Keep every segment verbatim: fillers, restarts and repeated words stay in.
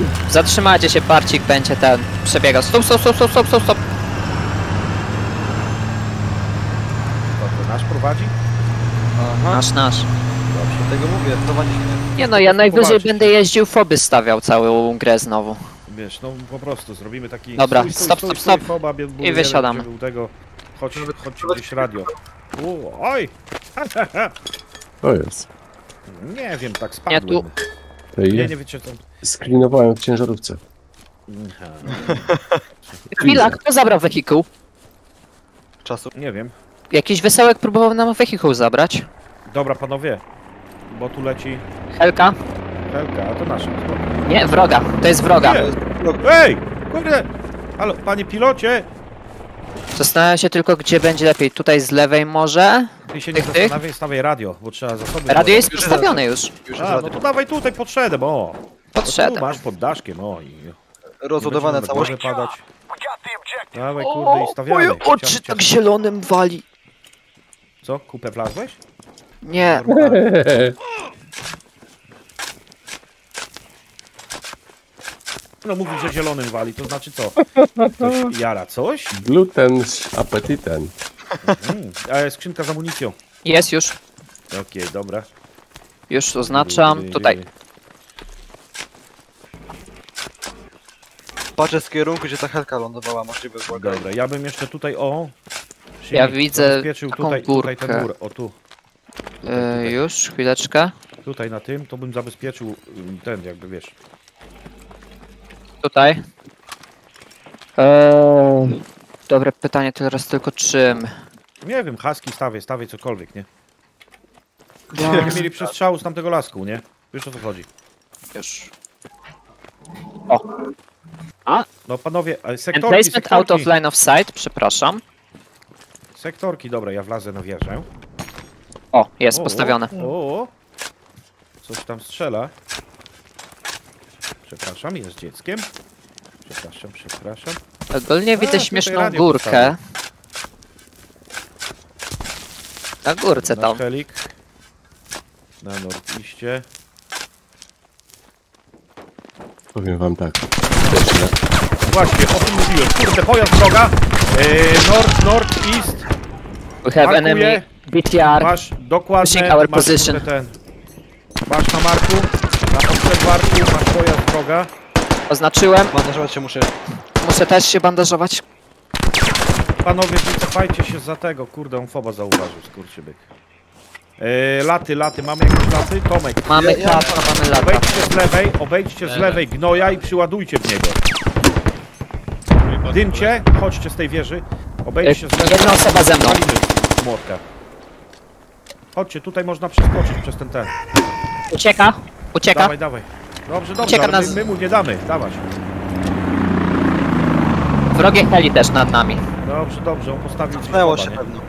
Zatrzymajcie się, Barcik będzie ten przebiegał. Stop, stop, stop, stop, stop, stop, stop. To, to nasz prowadzi? Aha. Nasz, nasz. Dobrze, tego mówię, prowadzi mnie. Nie no, ja najwyżej Popatrzcie. będę jeździł, foby stawiał całą grę znowu. Wiesz, no po prostu zrobimy taki... Dobra, stój, stój, stop, stój, stop, stój, stop. Foba, bie- I wysiadam. żeby u tego... Chodź, chodź gdzieś radio. U, oj! To jest. Nie wiem, tak Nie spadłem. tu. To Nie, jest. nie wiecie co... Sklinowałem w ciężarówce. Chwila, kto zabrał wehikuł? Czasu. Nie wiem. Jakiś wesołek próbował nam wehikuł zabrać. Dobra, panowie. Bo tu leci Helka? Helka, a to nasza. Nie, wroga. To jest wroga. Nie. Ej! Kurde! Halo, panie pilocie! Zastanawiam się tylko, gdzie będzie lepiej. Tutaj z lewej może? Ty się nie Tych, tych? zastanawiaj, stawiaj radio, bo trzeba zasoby... Radio jest Już postawione już. Już A, no to dawaj tutaj podszedłem, o! Podszedłem. Tu masz pod daszkiem, o i... Rozładowane nie całość. będzie na górze padać. Dawaj, kurde, i stawiamy. Moje oczy Chciałem tak cię- zielonym wali. Co? Kupę wlazłeś? Nie. No mówi, że zielonym wali, to znaczy co? Ktoś jara coś? Gluten z apetytem. Mm. A skrzynka z amunicją. Jest już. Okej, dobra. Już oznaczam. Tutaj. Patrzę z kierunku, gdzie ta helka lądowała, możliwe błagaj. Dobra, ja bym jeszcze tutaj, o... Ja Silnik widzę zabezpieczył taką tutaj, tutaj ten górkę. mur, o tu. Yy, już, chwileczkę. Tutaj na tym, to bym zabezpieczył ym, ten, jakby wiesz. Tutaj. Eee, dobre pytanie teraz tylko czym. Nie wiem, haski stawię, stawię cokolwiek, nie? Ja... Jakby mieli przestrzału z tamtego lasku, nie? Wiesz o co chodzi? Już. No panowie, ale sektorki, Emplacement out of sektorki, line of sight, przepraszam. sektorki, dobra, ja wlazę na wieżę. O, jest O, postawione. O, o, coś tam strzela. Przepraszam, jest dzieckiem. Przepraszam, przepraszam. Ogólnie widzę tutaj śmieszną radio górkę. Na górce Na tam. helik. Na nordiście. Powiem wam tak. Też na- Właśnie, o tym mówiłem. Kurde, pojazd droga. Eee, north, north, east. We have Markuję. enemy B T R. Masz dokładnie. Pushing our masz, position. kurde, ten. Masz na marku. Na obserwarku masz pojazd droga. Oznaczyłem. Bandażować się muszę. Muszę też się bandażować. Panowie, wycofajcie się za tego. Kurde, on foba zauważył, skurczybyk. Eee, laty, laty. Mamy jakieś laty? Tomek. Mamy Ja- ja- kata, mamy lata. Obejdźcie z lewej, obejdźcie z lewej gnoja i przyładujcie w niego. Dymcie, chodźcie z tej wieży. Obejdźcie z lewej. Jedna osoba ze mną. Walimy młotka. Chodźcie, tutaj można przeskoczyć przez ten ten. Ucieka. Ucieka. Dawaj, dawaj. Dobrze, dobrze, Ucieka ale nas- my, my mu nie damy. Dawać. Wrogie heli też nad nami. Dobrze, dobrze, on postawił gdzieś Cofnęło foba, się nie? pewno.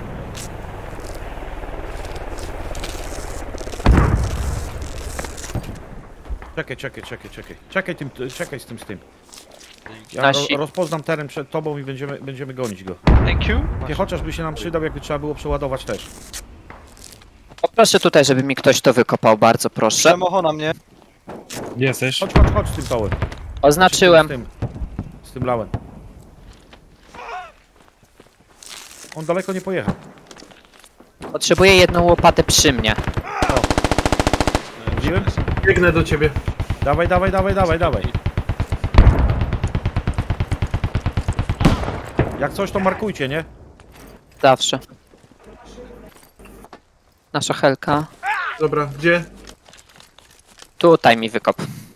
Czekaj, czekaj, czekaj, czekaj. Czekaj, tym, czekaj z tym, z tym. Ja Nasi- ro, rozpoznam teren przed tobą i będziemy, będziemy gonić go. Thank you. Nie, chociażby się nam przydał, jakby trzeba było przeładować też. Poproszę tutaj, żeby mi ktoś to wykopał, bardzo proszę. Przemocho na mnie. Gdzie jesteś? Chodź, chodź, chodź z tym tołem. Oznaczyłem. Z tym, z tym lałem. On daleko nie pojechał. Potrzebuję jedną łopatę przy mnie. Widziałem? Biegnę do ciebie. Dawaj, dawaj, dawaj, dawaj, dawaj. Jak coś, to markujcie, nie? Zawsze. Nasza helka. Dobra, gdzie? Tutaj mi wykop.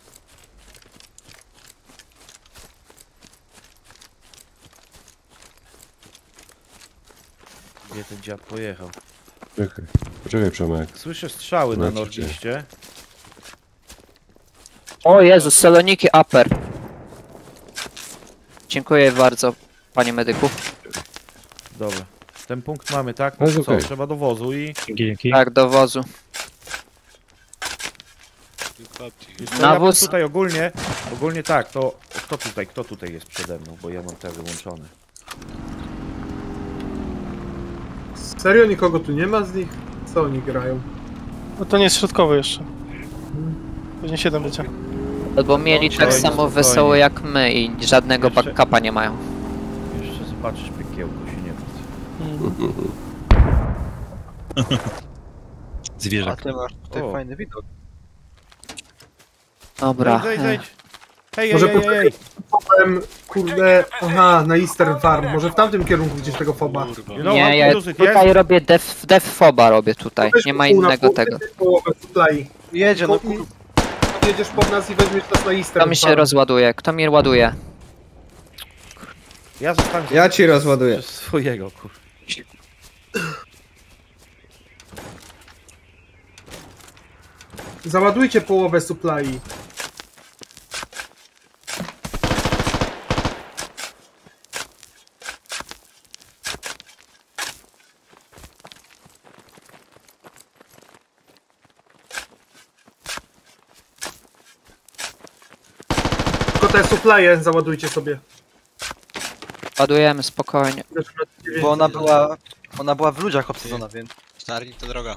Gdzie ten dziad pojechał? Czekaj, poczekaj Przemek. Słyszę strzały na Znaczy, nordiście. O Jezus, Saloniki Upper. Dziękuję bardzo, panie medyku. Dobra. Ten punkt mamy, tak? No No jest co, okej. trzeba do wozu i... Dzięki. Tak, do wozu. Wiesz co, Na ja bym wóz. tutaj ogólnie, ogólnie tak, to kto tutaj, kto tutaj jest przede mną, bo ja mam te wyłączone. Serio? Nikogo tu nie ma z nich? Co oni grają? No to nie jest środkowy jeszcze. Później siedem będzie. Albo mieli No, tak spokojnie, samo spokojnie. wesoło jak my i żadnego Jeszcze- backupa nie mają. Jeszcze zobaczysz piekiełko, się nie martw. A Zwierzak. ty masz tutaj O. fajny widok. Dobra. Zejdź, e, zejdź, zejdź. Hej, Może hej, hej, hej. Powiem, kurde, aha, na Eastern Farm. Może w tamtym kierunku gdzieś tego foba. Kurwa. You know how Nie, to ja use it, tutaj yes? robię def, def foba robię tutaj. Weź Nie ma pół na innego pół, tego. ty połowę supply. Jedzie, no Po- i- Jedziesz pod nas i weźmiesz nas na Eastern Kto mi się Farm. rozładuje? Kto mi ładuje? Ja zostałem Ja ci rozładuję. przez swojego, kur... Załadujcie połowę supply. Tylko te supply'e załadujcie sobie. Ładujemy spokojnie. bo ona była... Ona była w ludziach obsadzona, więc... Starnik to droga.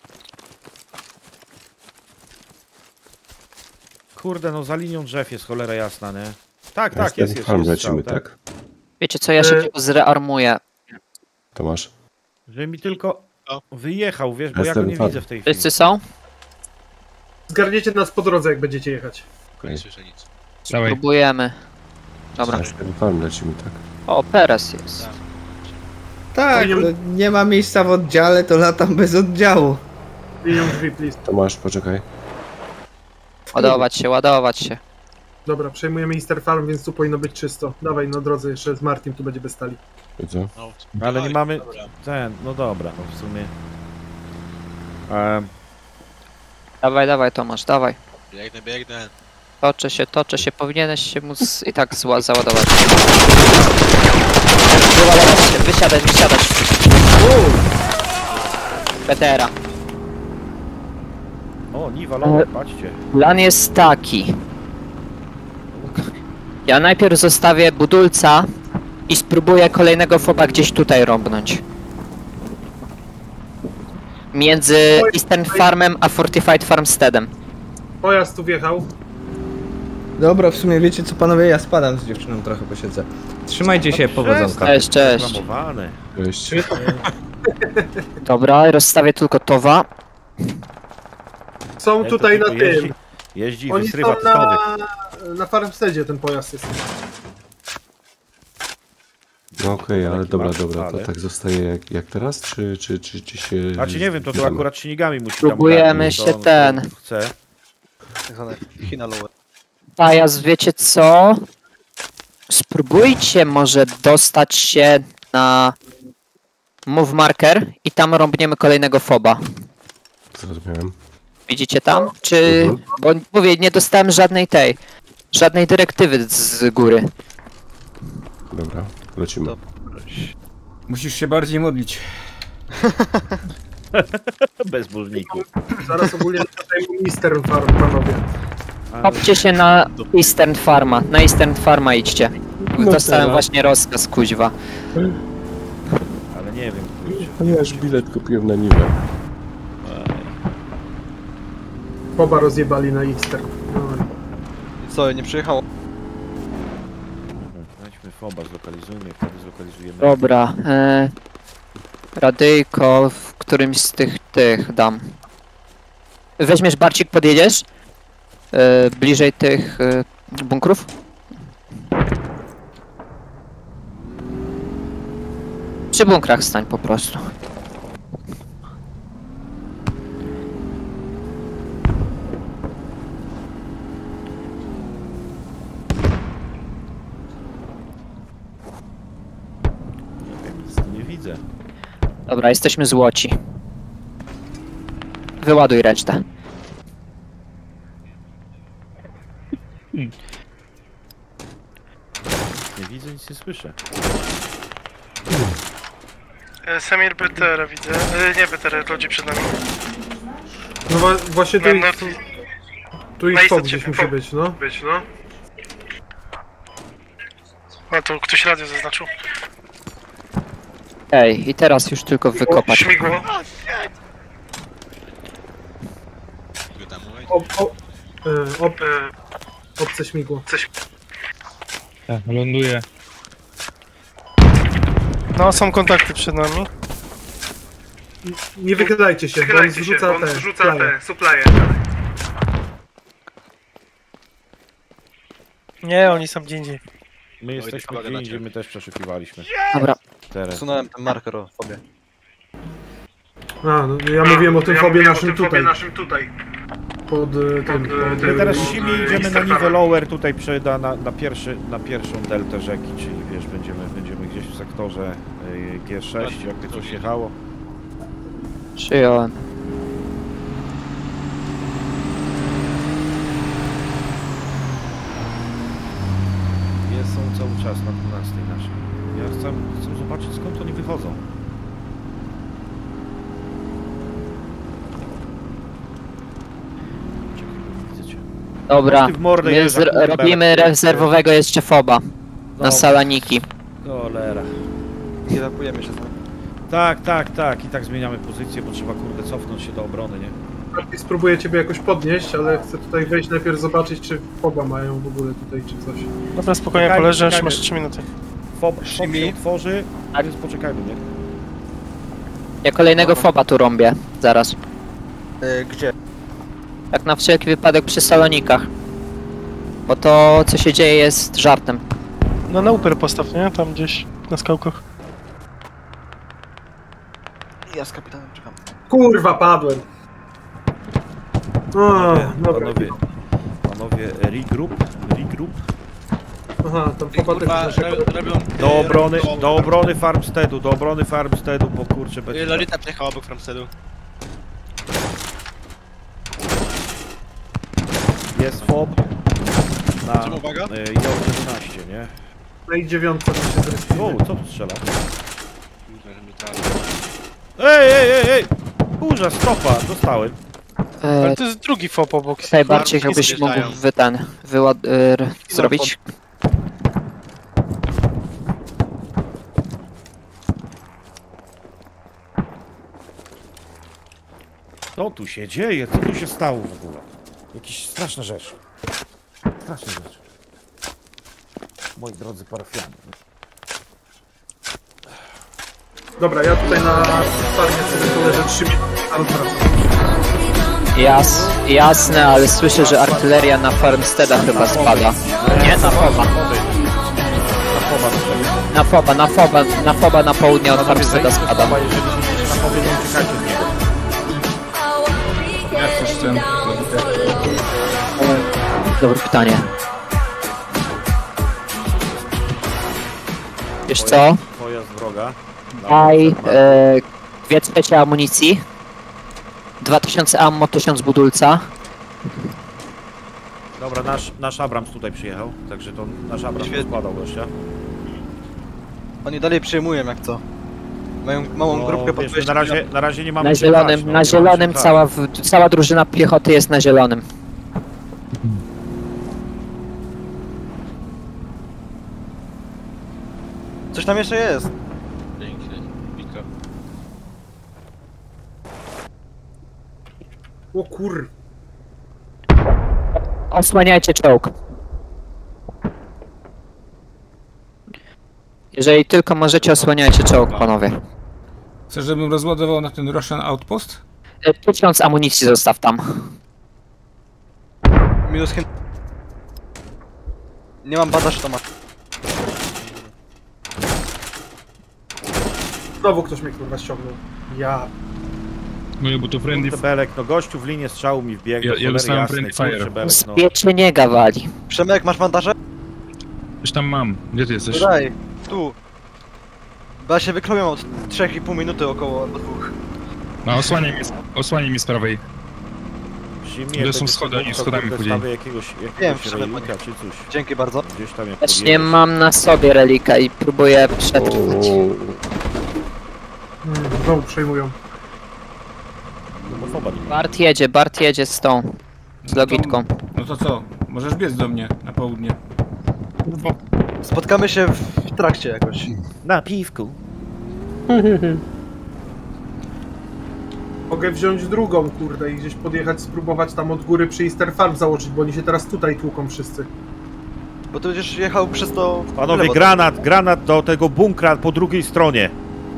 Kurde, no za linią drzew jest cholera jasna, nie? Tak, Ja tak, z jest, tym jest, farm jest lecimy, strzał, tak? Wiecie co, ja się E, tylko zrearmuję. Tomasz? Żeby mi tylko O. wyjechał, wiesz, bo Ja ja go z nie tym farm. widzę w tej chwili. Wszyscy są? Zgarniecie nas po drodze, jak będziecie jechać. Nie słyszę nic. Próbujemy. Dobra. Ja z tym farm lecimy, tak? O, Perez jest. Tak, Powinien- no, nie ma miejsca w oddziale, to latam bez oddziału. Linią drzwi, please. Tomasz, poczekaj. Ładować się, ładować się. Dobra, przejmujemy Eastern Farm, więc tu powinno być czysto. Dawaj, na drodze jeszcze z Martin, tu będzie bez stali. I co? No, Ale nie oj, mamy... dobra. Ten, no dobra, no w sumie... Ehm, Dawaj, dawaj Tomasz, dawaj. Biegnę, biegnę. Toczę się, toczę się, powinieneś się móc i tak zła załadować. Wyładować się, wysiadać, wysiadać. Petera. o, Niwa, lowe, patrzcie. Plan jest taki. Ja najpierw zostawię budulca i spróbuję kolejnego foba gdzieś tutaj rąbnąć. Między Eastern Farmem a Fortified Farmsteadem. Pojazd tu wjechał. Dobra, w sumie wiecie co panowie, ja spadam z dziewczyną, trochę posiedzę. Trzymajcie się, powodzonka. Cześć, cześć. Reklamowane. Cześć. Dobra, rozstawię tylko towa. Są Jak to tutaj na tylko jeździ, tym. jeździ i Oni wysrywa są stowy. na, na Farmsteadzie ten pojazd jest. No okej, ale Taki dobra, masz, dobra, ale- to tak zostaje jak, jak teraz, czy, czy, czy, czy się... Znaczy nie wiem, to tu zbieramy? akurat silnikami musi Próbujemy tam grać, się to on ten- Chce. Tak zwane China lower. Tajas, wiecie co? Spróbujcie może dostać się na Move Marker i tam rąbniemy kolejnego foba. Zrozumiałem. Widzicie tam? Czy... Mhm. Bo mówię, nie dostałem żadnej tej... Żadnej dyrektywy z góry. Dobra, lecimy. To- Musisz się bardziej modlić. Bez burzników. Zaraz ogólnie przejmujemy Eastern Farm, panowie. Kopcie się na Eastern Farma. Na Eastern Farma idźcie. Dostałem właśnie rozkaz, kuźwa. Ale nie wiem, kurczę. Ponieważ bilet kupiłem na Niwę. Poba rozjebali na Eastern. No. I co, nie przyjechało? Weźmy foba, zlokalizujmy, wtedy zlokalizujemy. Dobra. E, radyjko w którymś z tych, tych dam. Weźmiesz Barcik, podjedziesz? E, bliżej tych e, bunkrów? Przy bunkrach stań po prostu. Nie wiem, nic tu nie widzę. Dobra, jesteśmy złoci. Wyładuj resztę. Nie widzę, nic nie słyszę. E, Samir B T R widzę. E, nie B T R, ludzi przed nami. No wa- właśnie tu, Na, na, tu, tu i na stop istocie gdzieś musi pop- być, no. być, no. A tu ktoś radio zaznaczył. Ej, i teraz już tylko wykopać. Śmigło. Go tam mówić. Ob, ob, e, ob, E, Obce śmigło. Tak, ląduje. No, są kontakty przed nami. Nie wychylajcie się, bo on zrzuca te, zrzuca flye. te supply. Nie, oni są gdzie indziej. My jesteśmy to gdzie gadacie. indziej, my też przeszukiwaliśmy. Dobra. Teren. Usunąłem ten marker o fobie. A, no, ja mówiłem o tym Ja fobie mówiłem o naszym tym fobie tutaj. naszym tutaj. Pod y, tym. y, Pod, My y, teraz siemi idziemy na Mister nivel Farm. lower tutaj przyda na, na, pierwszy, na pierwszą deltę rzeki, czyli wiesz, będziemy, będziemy gdzieś w sektorze y, G sześć, jakby coś jechało. Przyjąłem. Jest, są cały czas na dwunastej naszej. Ja chcę, chcę zobaczyć, skąd oni wychodzą. Czekaj, bo widzę cię. Dobra. Ty w mordę My jeżdża, zr- kurwa, robimy jak- rezerwowego jeszcze foba. Na Dobra. salaniki. Cholera. Ewakuujemy się z nami. Tak, tak, tak. I tak zmieniamy pozycję, bo trzeba kurde cofnąć się do obrony, nie? Bardziej spróbuję ciebie jakoś podnieść, ale chcę tutaj wejść najpierw zobaczyć, czy foba mają w ogóle tutaj, czy coś. Dobra, spokojnie Czekajmy, poleżesz, czekajmy. masz trzy minuty. Fob, fob Shimi. się otworzy, Tak. więc poczekajmy, nie? Ja kolejnego foba tu rąbię. Zaraz. E, gdzie? Tak na wszelki wypadek przy salonikach. Bo to, co się dzieje, jest żartem. No na uper postaw, nie? Tam gdzieś na skałkach. Ja z kapitanem czekam. Kurwa, padłem! O, dobra. Panowie, panowie, regroup, regroup. Aha, tam foba też Kurwa, nasze... ro- robią... Do e, obrony, robią- do obrony farmsteadu, do obrony farmsteadu, bo kurczę E, będzie... Lolita przejechała obok Framsteadu. Jest fob na Czemu uwaga? e, J jedenaście, nie? No i dziewiątka tam się zrespiły. O, co tu strzela? Kurwa, że mi tak. Ej, ej, ej, ej! Burza, stopa, dostałem. E, Ale to jest drugi fop obok. tutaj Barciek, Farm jakbyś mógł zjeżdżają. wy ten, wyład... y, zrobić. Co tu się dzieje? Co tu się stało w ogóle? Jakieś straszne rzeczy. Straszne rzeczy. Moi drodzy parafianie. Dobra, ja tutaj na farmie sobie poleżę trzy minuty, a wracam. Jas, jasne, ale słyszę, że artyleria na Farmsteada chyba spada. Nie, na foba. Na foba, na foba, na foba na południe od Farmsteada spada. Chyba jeżeli na fobie, nie uciekajcie z niego. Jak coś ten... Dobre pytanie. Wiesz co? Pojazd wroga. Daj e, dwie trzecie amunicji. dwa tysiące ammo, tysiąc budulca. Dobra, nasz, nasz Abrams tutaj przyjechał, także to nasz Abrams Świetnie. składał gościa. Oni dalej przyjmują jak co. Mają małą No, grupkę pod wiesz, my na razie, na razie nie mamy Na czym brać, zielonym, no, na nie mamy zielonym czym brać. cała, w- cała drużyna piechoty jest na zielonym. Coś tam jeszcze jest. Dzięki, Miko. O kur... Osłaniajcie czołg. Jeżeli tylko możecie, osłaniajcie czołg, panowie. Chcesz, żebym rozładował na ten Russian Outpost? E, Tysiąc amunicji zostaw tam. Minus hin... Nie mam badaż to ma. Znowu ktoś mnie kurwa ściągnął. Ja... No bo to friendly... Kurde, Belek, no gościu w linię strzału mi wbiegł. Ja- do ja cholery dostałem jasnej, friendly fire. kurczę, Belek, Z no. pieczeniega wali. Przemek, masz bandaże? Już tam mam. Gdzie ty jesteś? Daj, tu. Bo ja się wykroję od trzech i pół minuty około, albo dwóch. No osłaniaj mnie, osłaniaj mnie z prawej. Zimnie, To są będzie schody, sobie oni to, schodami kurde, później. stawię jakiegoś, Wiem, jakiegoś wszedłem po relika czy coś. Dzięki bardzo. Gdzieś tam jak Też nie podjedziesz. mam na sobie relika i próbuję przetrwać. Mm, znowu przejmują. No, bo foba nie ma. Bart jedzie, Bart jedzie z tą, z logitką. No to co? Możesz biec do mnie na południe. Spotkamy się w trakcie jakoś. Na piwku. Mogę wziąć drugą, kurde, i gdzieś podjechać, spróbować tam od góry przy Easter Farm założyć, bo oni się teraz tutaj tłuką wszyscy. Bo ty będziesz jechał przez to... w Panowie, lewo, granat, granat do tego bunkra po drugiej stronie.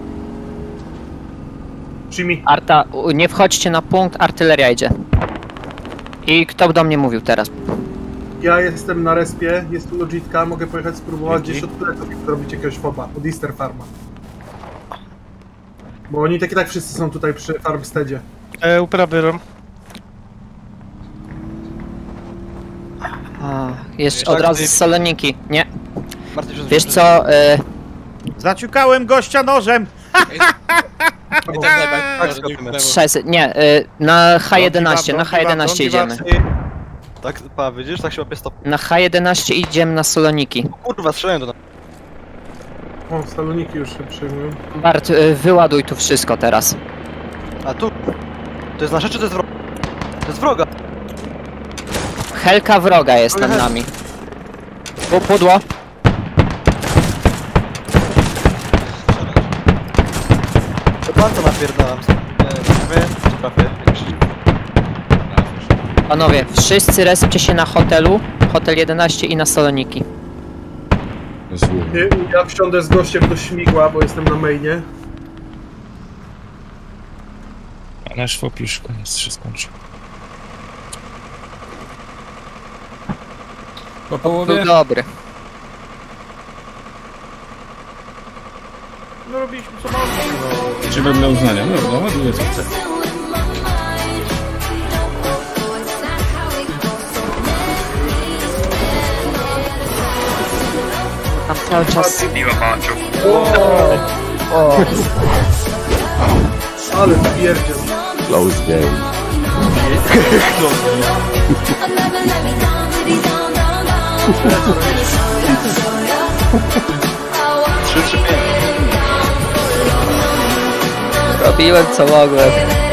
Przyjmij. Arta, u- nie wchodźcie na punkt, artyleria idzie. I kto do mnie mówił teraz? Ja jestem na respie, jest tu logitka, mogę pojechać spróbować Dzięki. gdzieś od pleców i zrobić jakiegoś foba, od Easter Farma. Bo oni tak i tak wszyscy są tutaj przy Farmsteadzie. E, uprawy rom. A, jeszcze Tak, od razu ty- z Saloniki. Nie, Martin, się wiesz co, y, Zaciukałem gościa nożem! Tak, skopimy. sześć, nie, y, na H jedenaście, na H jedenaście idziemy. Tak, pa, widzisz? Tak się łapie stop. Na H jedenaście idziemy na Saloniki. Kurwa, strzelają do nas. O, saloniki już się przejmują. Bart, y, wyładuj tu wszystko teraz. A tu? To jest nasze, czy to jest wroga? To jest wroga. Helka wroga jest nad nami. Pu- Pudło. To bardzo napierdalam. Nie, nie trafię. Panowie, wszyscy respcie się na hotelu, hotel jedenaście i na Saloniki. Rozumiem. Nie, ja wsiądę z gościem do śmigła, bo jestem na mainie. Nasz fop już koniec się skończył. Po połowie? Był dobry. No robiliśmy co mamy. Czy wedle uznania? No, no, ładuję co chcę. Tam cały czas... Ale pierdziel. Close game. trzy trzy pięć. Robiłem co mogłem.